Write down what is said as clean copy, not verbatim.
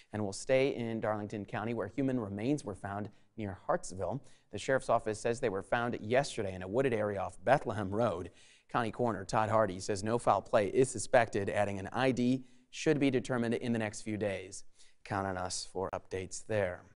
and will stay in Darlington County, where human remains were found near Hartsville. The sheriff's office says they were found yesterday in a wooded area off Bethlehem Road. County Coroner Todd Hardy says no foul play is suspected, adding an ID should be determined in the next few days. Count on us for updates there.